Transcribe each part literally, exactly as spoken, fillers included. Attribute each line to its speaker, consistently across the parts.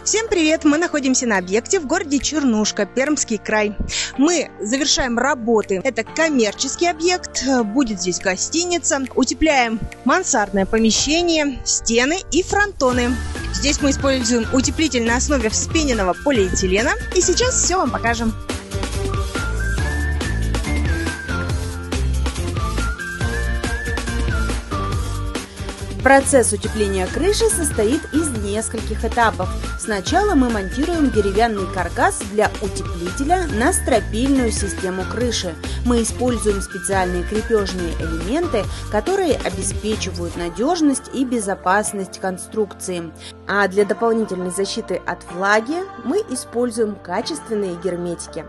Speaker 1: Всем привет! Мы находимся на объекте в городе Чернушка, Пермский край. Мы завершаем работы. Это коммерческий объект, будет здесь гостиница. Утепляем мансардное помещение, стены и фронтоны. Здесь мы используем утеплитель на основе вспененного полиэтилена. И сейчас все вам покажем.
Speaker 2: Процесс утепления крыши состоит из нескольких этапов. Сначала мы монтируем деревянный каркас для утеплителя на стропильную систему крыши. Мы используем специальные крепежные элементы, которые обеспечивают надежность и безопасность конструкции. А для дополнительной защиты от влаги мы используем качественные герметики.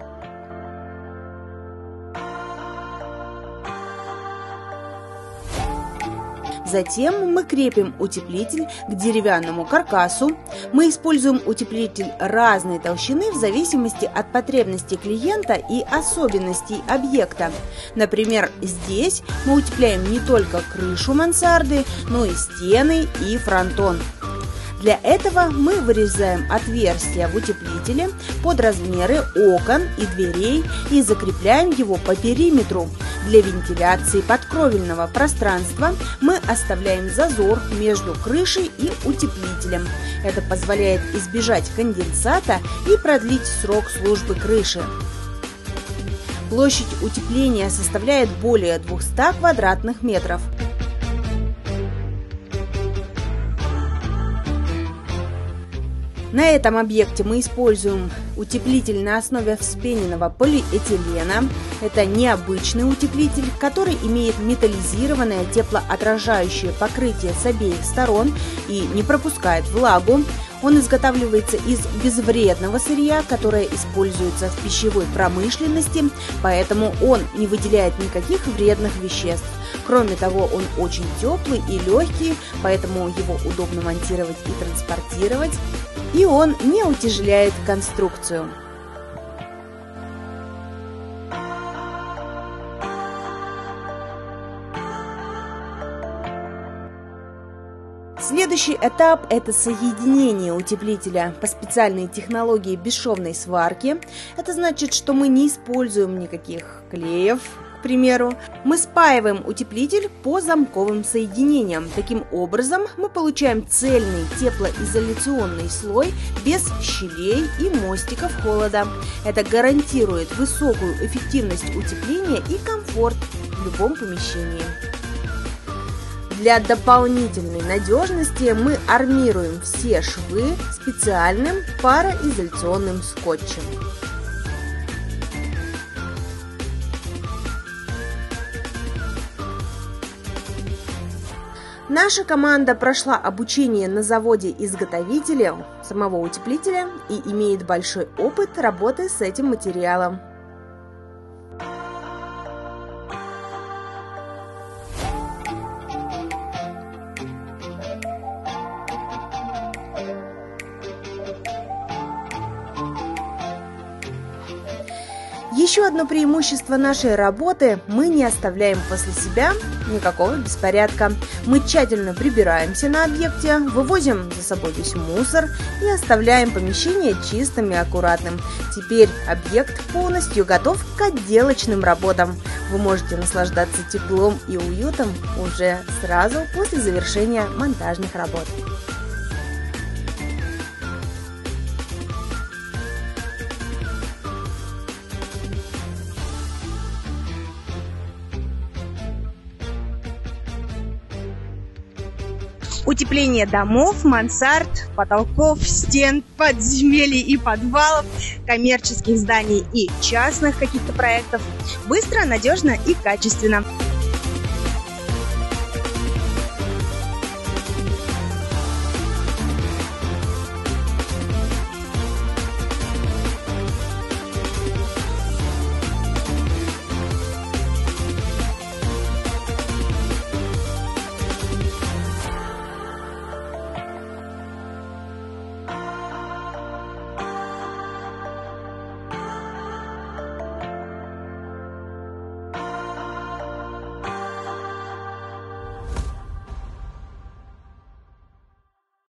Speaker 2: Затем мы крепим утеплитель к деревянному каркасу. Мы используем утеплитель разной толщины в зависимости от потребностей клиента и особенностей объекта. Например, здесь мы утепляем не только крышу мансарды, но и стены и фронтон. Для этого мы вырезаем отверстия в утеплителе под размеры окон и дверей и закрепляем его по периметру. Для вентиляции подкровельного пространства мы оставляем зазор между крышей и утеплителем. Это позволяет избежать конденсата и продлить срок службы крыши. Площадь утепления составляет более двухсот квадратных метров. На этом объекте мы используем утеплитель на основе вспененного полиэтилена. Это необычный утеплитель, который имеет металлизированное теплоотражающее покрытие с обеих сторон и не пропускает влагу. Он изготавливается из безвредного сырья, которое используется в пищевой промышленности, поэтому он не выделяет никаких вредных веществ. Кроме того, он очень теплый и легкий, поэтому его удобно монтировать и транспортировать. И он не утяжеляет конструкцию. Следующий этап – это соединение утеплителя по специальной технологии бесшовной сварки. Это значит, что мы не используем никаких клеев. К примеру, мы спаиваем утеплитель по замковым соединениям. Таким образом, мы получаем цельный теплоизоляционный слой без щелей и мостиков холода. Это гарантирует высокую эффективность утепления и комфорт в любом помещении. Для дополнительной надежности мы армируем все швы специальным пароизоляционным скотчем. Наша команда прошла обучение на заводе-изготовителе самого утеплителя и имеет большой опыт работы с этим материалом. Еще одно преимущество нашей работы – мы не оставляем после себя никакого беспорядка. Мы тщательно прибираемся на объекте, вывозим за собой весь мусор и оставляем помещение чистым и аккуратным. Теперь объект полностью готов к отделочным работам. Вы можете наслаждаться теплом и уютом уже сразу после завершения монтажных работ.
Speaker 1: Утепление домов, мансард, потолков, стен, подземелий и подвалов, коммерческих зданий и частных каких-то проектов быстро, надежно и качественно.